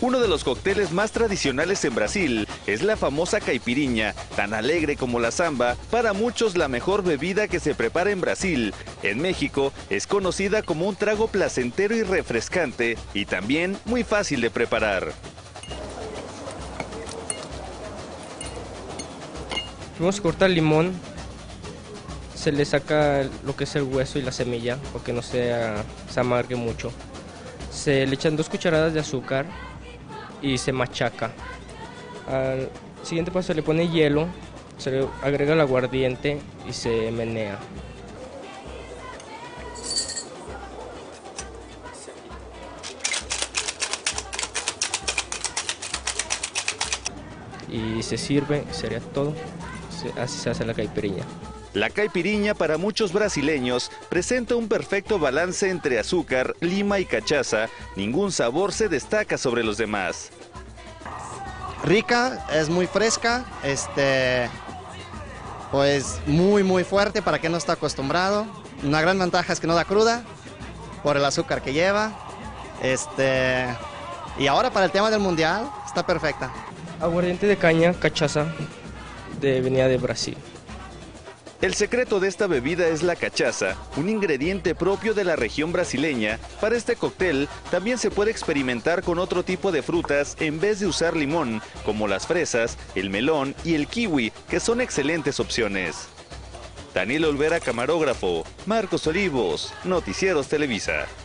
Uno de los cócteles más tradicionales en Brasil es la famosa caipirinha, tan alegre como la samba, para muchos la mejor bebida que se prepara en Brasil. En México es conocida como un trago placentero y refrescante y también muy fácil de preparar. Vamos a cortar el limón, se le saca lo que es el hueso y la semilla, para que no se amargue mucho. Se le echan 2 cucharadas de azúcar y se machaca. Al siguiente paso se le pone hielo, se le agrega el aguardiente y se menea. Y se sirve, sería todo. Así se hace la caipirinha. La caipirinha para muchos brasileños presenta un perfecto balance entre azúcar, lima y cachaza. Ningún sabor se destaca sobre los demás. Rica, es muy fresca, pues muy fuerte para quien no está acostumbrado. Una gran ventaja es que no da cruda por el azúcar que lleva. Y ahora para el tema del mundial está perfecta. Aguardiente de caña, cachaza, venía de Brasil. El secreto de esta bebida es la cachaza, un ingrediente propio de la región brasileña. Para este cóctel también se puede experimentar con otro tipo de frutas en vez de usar limón, como las fresas, el melón y el kiwi, que son excelentes opciones. Daniel Olvera, camarógrafo. Marcos Olivos, Noticieros Televisa.